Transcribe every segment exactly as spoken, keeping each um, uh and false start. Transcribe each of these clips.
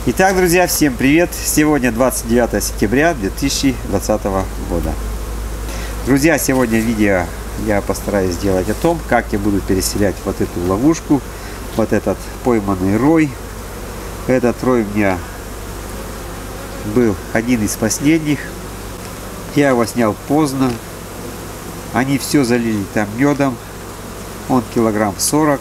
Итак, друзья, всем привет! Сегодня двадцать девятое сентября две тысячи двадцатого года. Друзья, сегодня видео я постараюсь сделать о том, как я буду переселять вот эту ловушку, вот этот пойманный рой. Этот рой у меня был один из последних. Я его снял поздно. Они все залили там медом. Он килограмм сорок.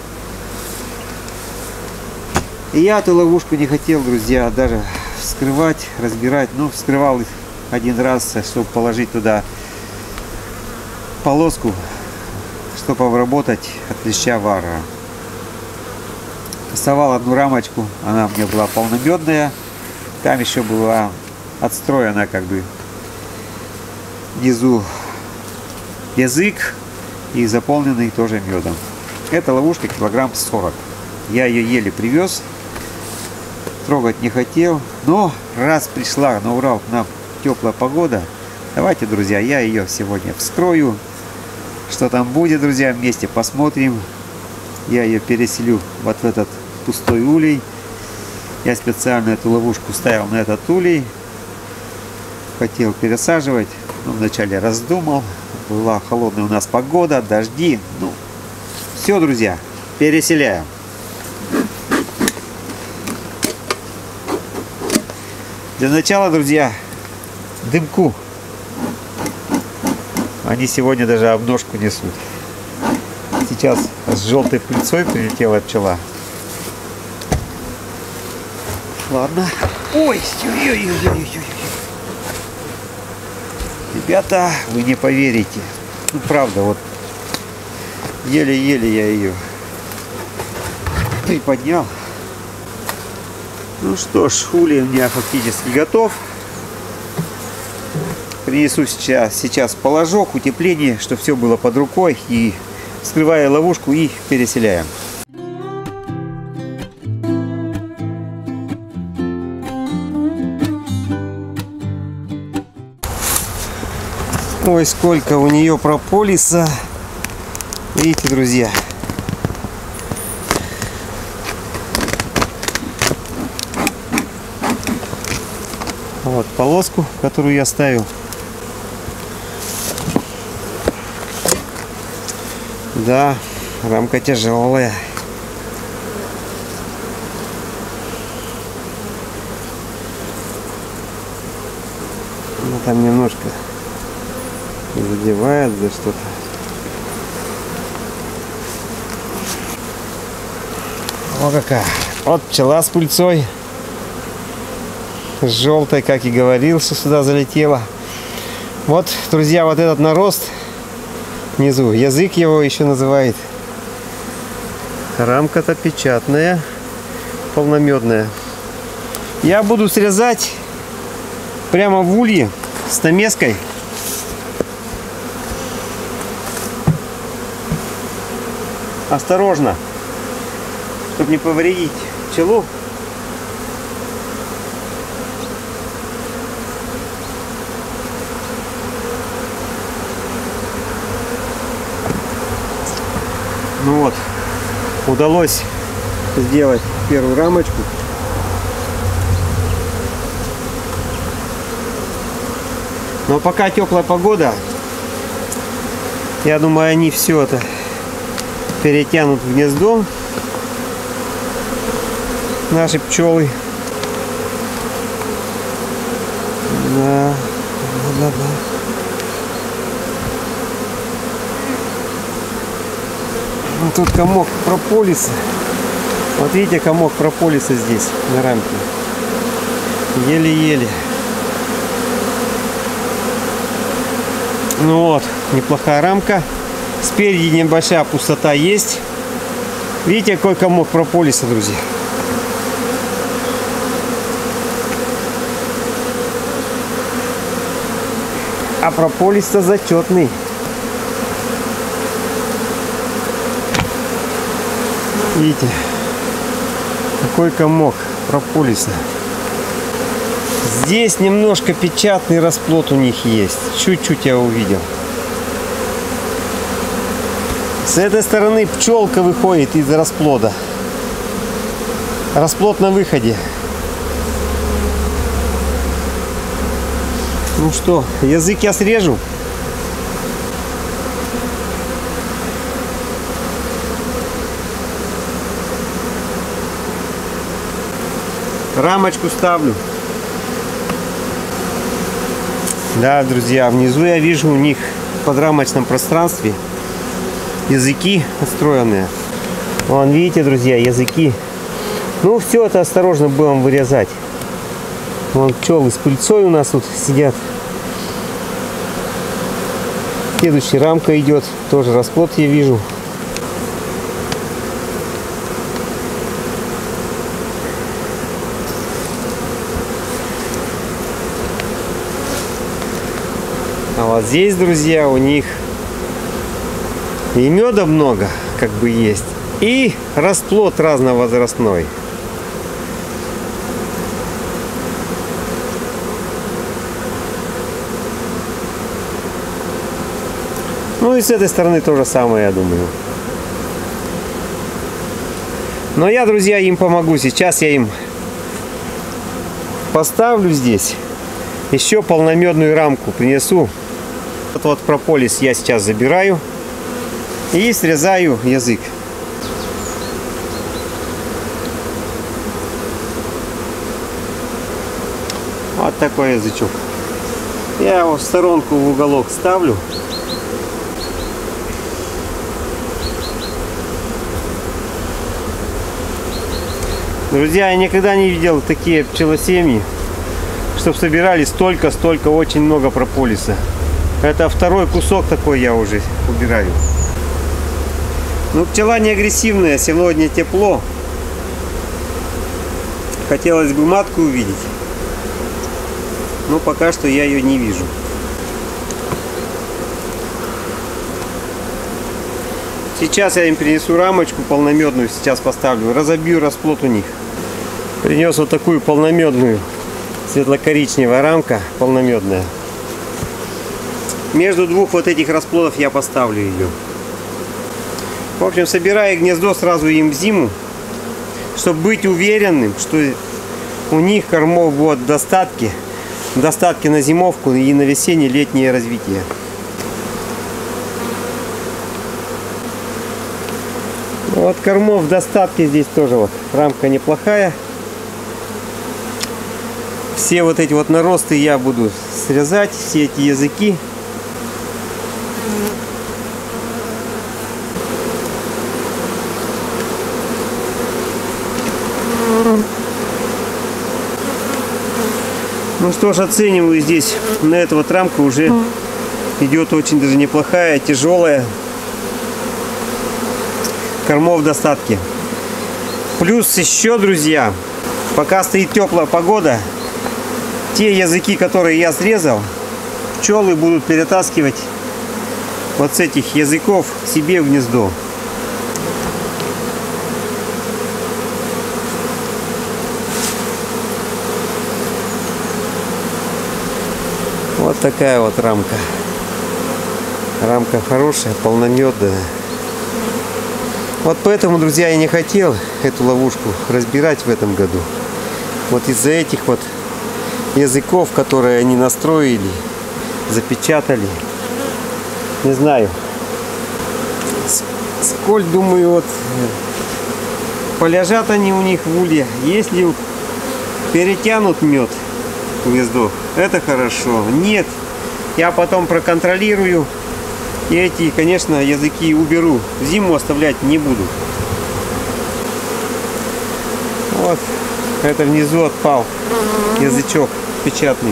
И я эту ловушку не хотел, друзья, даже вскрывать, разбирать. Ну, вскрывал их один раз, чтобы положить туда полоску, чтобы обработать от леща варвара. Доставал одну рамочку, она у меня была полномедная. Там еще была отстроена как бы внизу язык и заполненный тоже медом. Эта ловушка килограмм сорок. Я ее еле привез. Трогать не хотел, но раз пришла на Урал к нам теплая погода, давайте, друзья, я ее сегодня вскрою. Что там будет, друзья, вместе посмотрим. Я ее переселю вот в этот пустой улей. Я специально эту ловушку ставил на этот улей. Хотел пересаживать, но вначале раздумал. Была холодная у нас погода, дожди. Ну, все, друзья, переселяем. Для начала, друзья, дымку. Они сегодня даже обножку несут. Сейчас с желтой пыльцой прилетела пчела. Ладно. Ой, ой-ой-ой-ой-ой. Ребята, вы не поверите. Ну, правда, вот еле-еле я ее приподнял. Ну что ж, улей у меня фактически готов. Принесу сейчас, сейчас положок, утепление, чтобы все было под рукой. И вскрываю ловушку и переселяем. Ой, сколько у нее прополиса. Видите, друзья. Вот полоску, которую я ставил. Да, рамка тяжелая. Ну, там немножко задевает за что-то. О, какая. Вот пчела с пыльцой. Желтая, как и говорил, что сюда залетела. Вот, друзья, вот этот нарост внизу, язык его еще называют. Рамка-то печатная, полномедная. Я буду срезать прямо в улье с намеской. Осторожно, чтобы не повредить пчелу. Ну вот, удалось сделать первую рамочку. Но пока теплая погода, я думаю, они все это перетянут в гнездо. Наши пчелы. Да, да, да. Тут комок прополиса. Вот видите, комок прополиса здесь на рамке. Еле-еле. Ну вот, неплохая рамка. Спереди небольшая пустота есть. Видите, какой комок прополиса, друзья. А прополис-то зачетный. Видите, какой комок прополиса. Здесь немножко печатный расплод у них есть. Чуть-чуть я увидел. С этой стороны пчелка выходит из расплода. Расплод на выходе. Ну что, язык я срежу. Рамочку ставлю. Да, друзья, внизу я вижу у них в подрамочном пространстве языки отстроенные. Вон, видите, друзья, языки. Ну, все это осторожно будем вырезать. Вон пчелы с пыльцой у нас тут сидят. Следующая рамка идет. Тоже расплод я вижу. А вот здесь, друзья, у них и меда много, как бы есть, и расплод разновозрастной. Ну и с этой стороны то же самое, я думаю. Но я, друзья, им помогу. Сейчас я им поставлю здесь еще полномедную рамку, принесу. Вот, вот прополис я сейчас забираю и срезаю язык. Вот такой язычок. Я его в сторонку, в уголок ставлю. Друзья, я никогда не видел такие пчелосемьи, чтобы собирали столько-столько, очень много прополиса. Это второй кусок такой я уже убираю. Ну, пчела не агрессивная, сегодня тепло. Хотелось бы матку увидеть, но пока что я ее не вижу. Сейчас я им принесу рамочку полномедную, сейчас поставлю, разобью расплод у них. Принес вот такую полномедную, светло-коричневая рамка полномедная. Между двух вот этих расплодов я поставлю ее. В общем, собираю гнездо сразу им в зиму, чтобы быть уверенным, что у них кормов будет в достатке, в достатке на зимовку и на весенне-летнее развитие. Вот кормов в достатке здесь тоже вот рамка неплохая. Все вот эти вот наросты я буду срезать, все эти языки. Ну что ж, оцениваю здесь, на эту вот рамку уже идет очень даже неплохая, тяжелая. Кормов в достатке. Плюс еще, друзья, пока стоит теплая погода, те языки, которые я срезал, пчелы будут перетаскивать вот с этих языков себе в гнездо. Вот такая вот рамка. Рамка хорошая, полномедная. Вот поэтому, друзья, я не хотел эту ловушку разбирать в этом году. Вот из-за этих вот языков, которые они настроили, запечатали. Не знаю. Сколь, думаю, вот полежат они у них в улье. Если перетянут мед в гнездо, это хорошо. Нет, я потом проконтролирую. И эти, конечно, языки уберу. Зиму оставлять не буду. Вот. Это внизу отпал язычок печатный.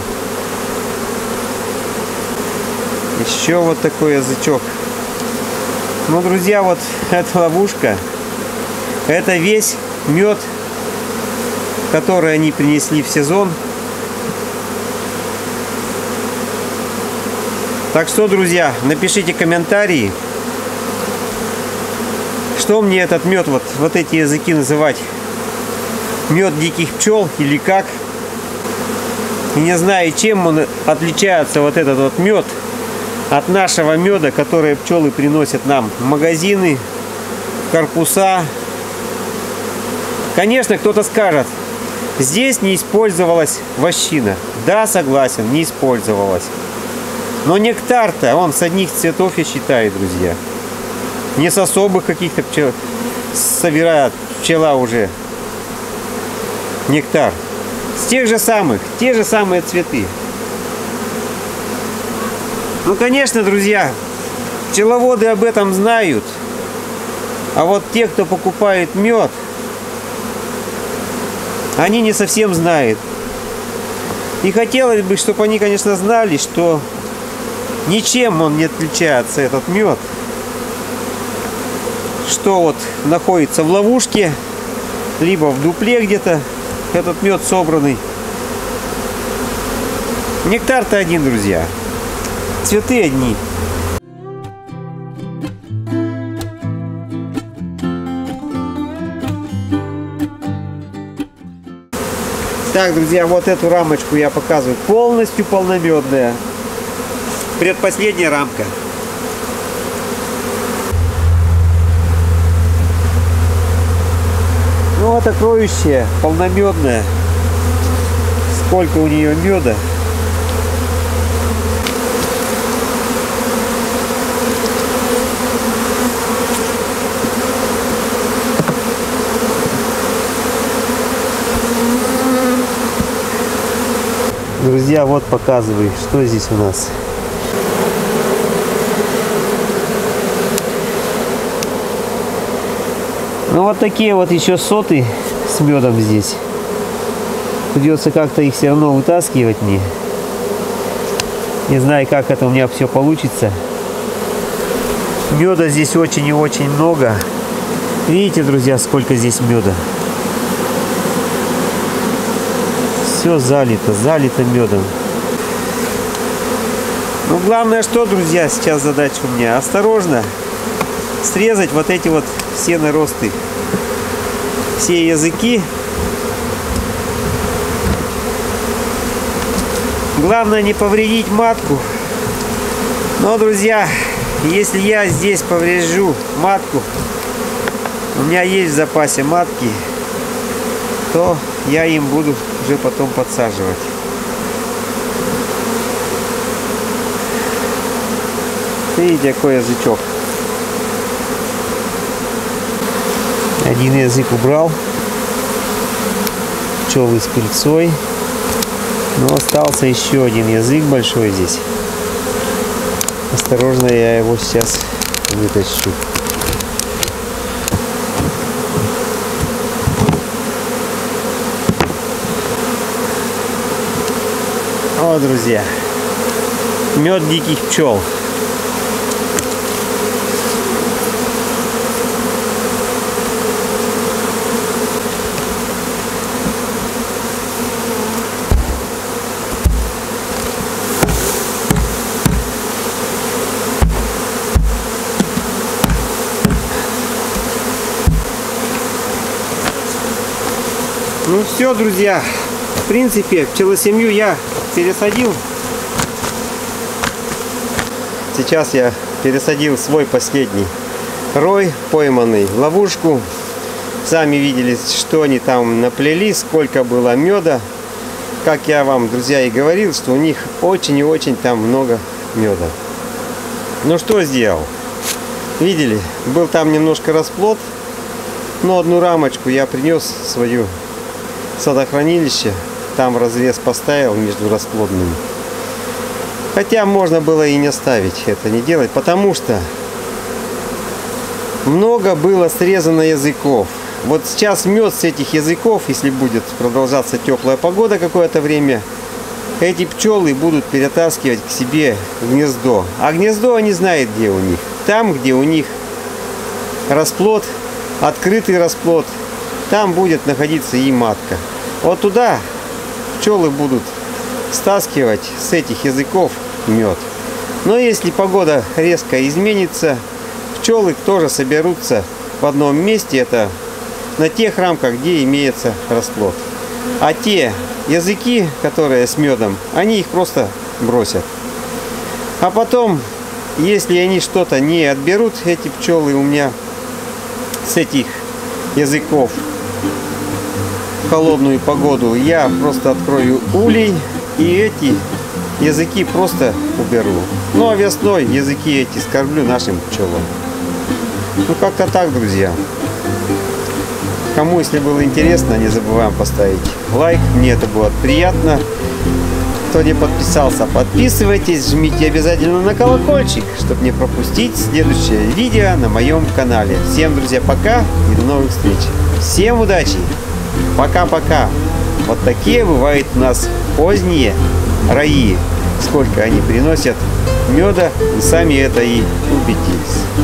Еще вот такой язычок. Ну, друзья, вот эта ловушка. Это весь мед, который они принесли в сезон. Так что, друзья, напишите комментарии, что мне этот мед, вот, вот эти языки называть. Мед диких пчел или как. И не знаю, чем он отличается, вот этот вот мед, от нашего меда, который пчелы приносят нам в магазины, в корпуса. Конечно, кто-то скажет, здесь не использовалась вощина. Да, согласен, не использовалось. Но нектар-то, он с одних цветов, я считаю, друзья. Не с особых каких-то пчел собирает пчела уже нектар. С тех же самых, те же самые цветы. Ну, конечно, друзья, пчеловоды об этом знают. А вот те, кто покупает мед, они не совсем знают. И хотелось бы, чтобы они, конечно, знали, что ничем он не отличается, этот мед. Что вот находится в ловушке, либо в дупле где-то этот мед собранный. Нектар-то один, друзья. Цветы одни. Так, друзья, вот эту рамочку я показываю. Полностью полномедная. Предпоследняя рамка. Ну вот окроющая, полномедная. Сколько у нее меда. Друзья, вот показываю, что здесь у нас. Ну вот такие вот еще соты с медом здесь. Придется как-то их все равно вытаскивать мне. Не знаю, как это у меня все получится. Меда здесь очень и очень много. Видите, друзья, сколько здесь меда. Все залито, залито медом. Ну, главное, что, друзья, сейчас задача у меня. Осторожно срезать вот эти вот все наросты. Все языки. Главное не повредить матку. Но, друзья, если я здесь поврежу матку, у меня есть в запасе матки, то я им буду уже потом подсаживать. Видите, какой язычок. Один язык убрал. Пчелы с пыльцой. Но остался еще один язык большой здесь. Осторожно, я его сейчас вытащу. О, друзья, мед диких пчел. Ну все, друзья, в принципе, пчелосемью я пересадил. Сейчас я пересадил свой последний рой, пойманный в ловушку. Сами видели, что они там наплели, сколько было меда. Как я вам, друзья, и говорил, что у них очень и очень там много меда. Ну что сделал? Видели, был там немножко расплод, но одну рамочку я принес в свою садохранилище. Там разрез поставил между расплодными. Хотя можно было и не ставить, это не делать, потому что много было срезано языков. Вот сейчас мед с этих языков, если будет продолжаться теплая погода какое-то время, эти пчелы будут перетаскивать к себе гнездо. А гнездо они знают, где у них. Там, где у них расплод, открытый расплод, там будет находиться и матка. Вот туда пчелы будут стаскивать с этих языков мед. Но если погода резко изменится, пчелы тоже соберутся в одном месте, это на тех рамках, где имеется расплод. А те языки, которые с медом, они их просто бросят. А потом, если они что-то не отберут, эти пчелы у меня с этих языков в холодную погоду, я просто открою улей И эти языки просто уберу. Ну а весной языки эти скормлю нашим пчелам. Ну как-то так, друзья. Кому, если было интересно, не забываем поставить лайк. Мне это было приятно. Кто не подписался, подписывайтесь, жмите обязательно на колокольчик, чтобы не пропустить следующее видео на моем канале. Всем, друзья, пока и до новых встреч. Всем удачи. Пока-пока. Вот такие бывают у нас поздние раи. Сколько они приносят меда, вы сами это и убедились.